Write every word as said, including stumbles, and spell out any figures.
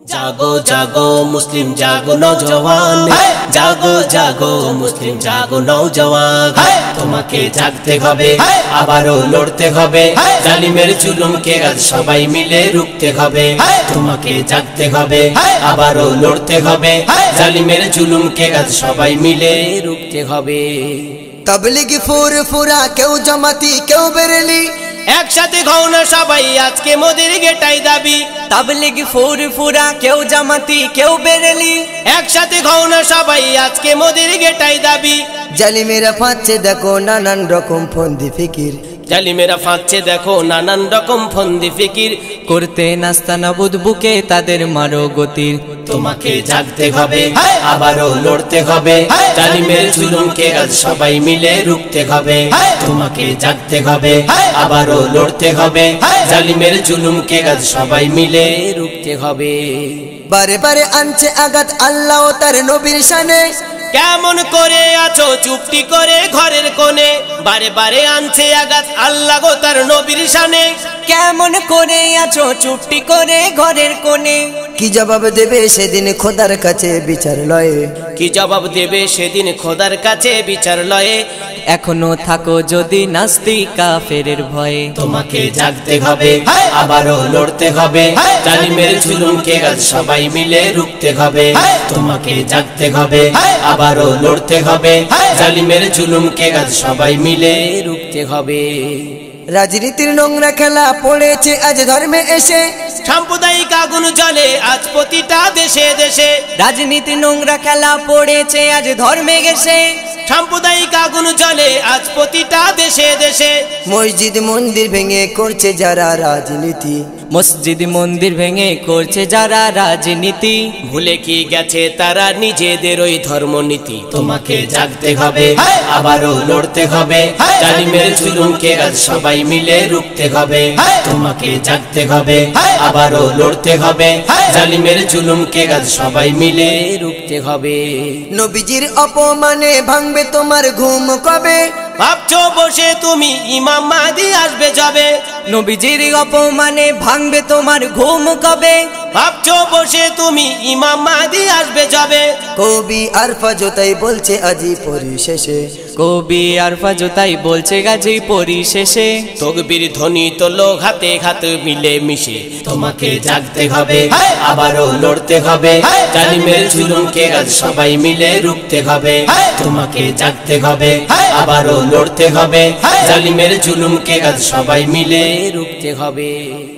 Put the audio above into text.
জাগো জাগো মুসলিম জাগো নওজওয়ান, জাগো জাগো মুসলিম জাগো নওজওয়ান। তোমাকে জাগতে হবে, আবারও লড়তে হবে, জালিমের জুলুমকে আজ সবাই মিলে রুখতে হবে। তোমাকে জাগতে হবে, আবারও লড়তে হবে, জালিমের জুলুমকে আজ সবাই মিলে রুখতে হবে। তাবলীগি ফুরফুরা, কেউ জামাতি কেউ বেরেলি, একসাথে ঘও না সবাই, আজকে মোদের গেটাই দাবি। তাবলীগ ফুরফুরা, কেউ জামাতি কেউ বেরেলি, একসাথে ঘও না সবাই, আজকে মোদের গেটাই দাবি। জালিমেরা ফাঁদছে দেখো নানান রকম ফন্দি ফিকির, জালিমেরা ফাঁদছে দেখো নানান রকম ফন্দি ফিকির, করতে নাস্তানাবুদ বুকে তাদের মারো গতির। তোমাকে জাগতে হবে, আবারও লড়তে হবে, জালিমের জুলুমকে আজ সবাই মিলে রুখতে হবে। তোমাকে জাগতে হবে, আবারও লড়তে হবে, জালিমের জুলুমকে আজ সবাই মিলে রুখতে হবে। বারে বারে আনছে আঘাত আল্লাহ ও তার নবীর শানে, কেমন করে আছো চুপটি করে ঘরের কোণে, বারে বারে আনছে আঘাত আল্লাহ গো তার নবীর শানে। কেমন করে আছো চুপটি করে ঘরের কোণে, কি জবাব দেবে সেদিন খোদার কাছে বিচার লয়ে, কি জবাব দেবে সেদিন খোদার কাছে বিচার লয়ে। এখনো থাকো যদি নাস্তিক কাফেরের ভয়ে। তোমাকে জাগতে হবে, আবারও লড়তে হবে, জালিমের জুলুমকে আজ সবাই মিলে রুখতে হবে। তোমাকে জাগতে হবে, আবারও লড়তে হবে, জালিমের জুলুমকে আজ সবাই মিলে রুখতে হবে। রাজনীতির নোংরা খেলা পড়েছে আজ ধর্মে এসে, সাম্প্রদায়িক আগুন জ্বলে আজ প্রতিটা দেশে দেশে। রাজনীতি নোংরা খেলা পড়েছে আজ ধর্মে গেছে, সাম্প্রদায়িক আগুন জ্বলে আজ প্রতিটা দেশে দেশে। মসজিদ মন্দির ভেঙে করছে যারা রাজনীতি, মসজিদ মন্দির ভেঙে করছে যারা রাজনীতি, ভুলে কি গেছে তারা নিজেদের ওই ধর্মনীতি। তোমাকে জাগতে হবে, আবারও লড়তে হবে, জালিমের জুলুমকে আজ সবাই মিলে রুখতে হবে। তোমাকে জাগতে হবে, আবারও লড়তে হবে, জালিমের জুলুমকে আজ সবাই মিলে রুখতে হবে। নবীজির অপমানে ভাঙবে তোমার ঘুম কবে, ভাবছো বসে তুমি ইমাম মাহদী আসবে যাবে। নবীজির অপমানে ভাঙবে তোমার ঘুম কবে, ভাবছো বসে তুমি ইমাম মাহদী আসবে যাবে। কবি আরফা জোতাই বলছে আজি পরিশেষে, কবি আরফা জোতাই বলছে গাজী পরিশেষে। তকবীর ধ্বনি তোলো হাতে হাত মিলে মিশে। তোমাকে জাগতে হবে, আবারও লড়তে হবে, জালিমের জুলুমকে আজ সবাই মিলে রুখতে হবে। তোমাকে জাগতে হবে, আবারও লড়তে হবে, জালিমের জুলুমকে আজ সবাই মিলে রুখতে হবে।